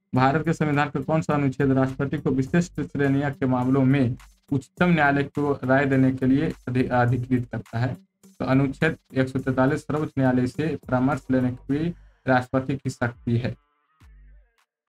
भारत के संविधान का कौन सा अनुच्छेद राष्ट्रपति को विशिष्ट श्रेणियों के मामलों में उच्चतम न्यायालय को राय देने के लिए अधिकृत करता है? तो अनुच्छेद 143 सर्वोच्च न्यायालय से परामर्श लेने की राष्ट्रपति की शक्ति है।